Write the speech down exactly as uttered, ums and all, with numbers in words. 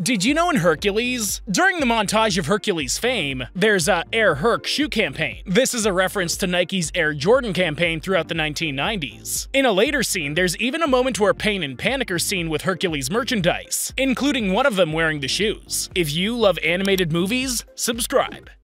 Did you know in Hercules? During the montage of Hercules' fame, there's a Air Herc shoe campaign. This is a reference to Nike's Air Jordan campaign throughout the nineteen nineties. In a later scene, there's even a moment where Pain and Panic are seen with Hercules merchandise, including one of them wearing the shoes. If you love animated movies, subscribe.